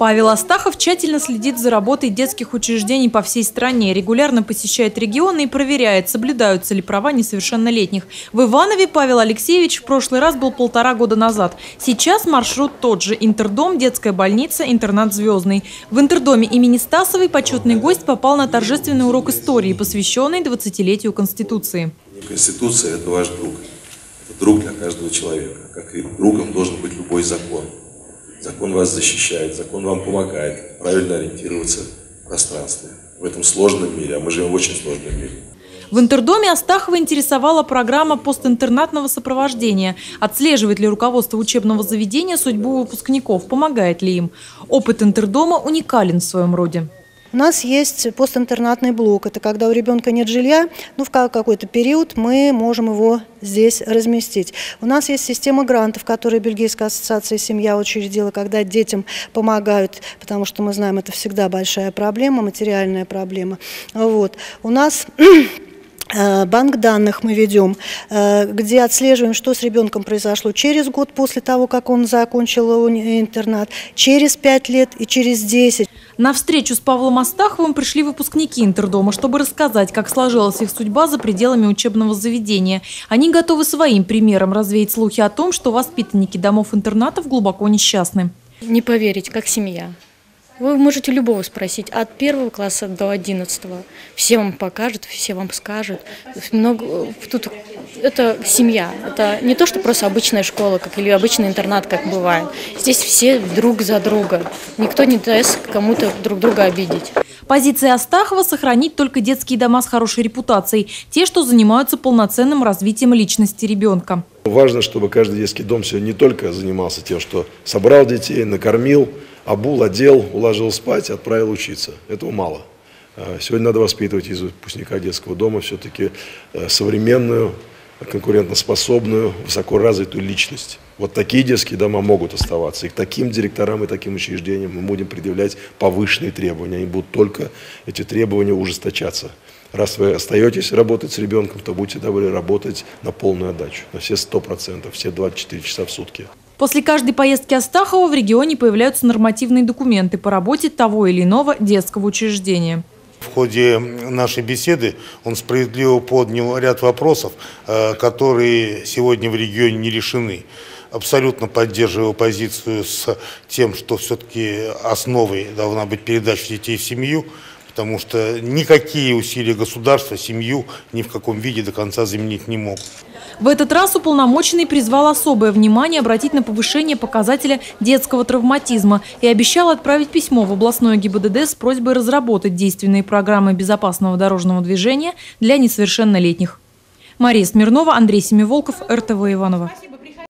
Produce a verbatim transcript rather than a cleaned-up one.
Павел Астахов тщательно следит за работой детских учреждений по всей стране, регулярно посещает регионы и проверяет, соблюдаются ли права несовершеннолетних. В Иванове Павел Алексеевич в прошлый раз был полтора года назад. Сейчас маршрут тот же – интердом, детская больница, интернат «Звездный». В интердоме имени Стасовой почетный гость попал на торжественный урок истории, посвященный двадцатилетию Конституции. Конституция – это ваш друг. Это друг для каждого человека. Как и другом должен быть любой закон. Закон вас защищает, закон вам помогает правильно ориентироваться в пространстве. В этом сложном мире, а мы живем в очень сложном мире. В интердоме Астахова интересовала программа постинтернатного сопровождения. Отслеживает ли руководство учебного заведения судьбу выпускников, помогает ли им. Опыт интердома уникален в своем роде. У нас есть постинтернатный блок. Это когда у ребенка нет жилья, ну в какой-то период мы можем его здесь разместить. У нас есть система грантов, которые Бельгийская ассоциация «Семья» учредила, когда детям помогают, потому что мы знаем, это всегда большая проблема, материальная проблема. Вот. У нас банк данных мы ведем, где отслеживаем, что с ребенком произошло через год после того, как он закончил интернат, через пять лет и через десять. На встречу с Павлом Астаховым пришли выпускники интердома, чтобы рассказать, как сложилась их судьба за пределами учебного заведения. Они готовы своим примером развеять слухи о том, что воспитанники домов-интернатов глубоко несчастны. Не поверить, как семья. Вы можете любого спросить, от первого класса до одиннадцатого. Все вам покажут, все вам скажут. Много, тут это семья. Это не то, что просто обычная школа, как или обычный интернат, как бывает. Здесь все друг за друга. Никто не даст кому-то друг друга обидеть. Позиция Астахова – сохранить только детские дома с хорошей репутацией. Те, что занимаются полноценным развитием личности ребенка. Важно, чтобы каждый детский дом сегодня не только занимался тем, что собрал детей, накормил, обул, одел, уложил спать, отправил учиться. Этого мало. Сегодня надо воспитывать из выпускника детского дома все-таки современную, конкурентоспособную, высокоразвитую личность. Вот такие детские дома могут оставаться. И к таким директорам и таким учреждениям мы будем предъявлять повышенные требования. Они будут только, эти требования, ужесточаться. Раз вы остаетесь работать с ребенком, то будьте добры работать на полную отдачу, на все сто процентов, все двадцать четыре часа в сутки. После каждой поездки Астахова в регионе появляются нормативные документы по работе того или иного детского учреждения. В ходе нашей беседы он справедливо поднял ряд вопросов, которые сегодня в регионе не решены. Абсолютно поддерживаю позицию с тем, что все-таки основой должна быть передача детей в семью, потому что никакие усилия государства семью ни в каком виде до конца заменить не могут. В этот раз уполномоченный призвал особое внимание обратить на повышение показателя детского травматизма и обещал отправить письмо в областное ГИБДД с просьбой разработать действенные программы безопасного дорожного движения для несовершеннолетних. Мария Смирнова, Андрей Семиволков, эр тэ вэ Иваново.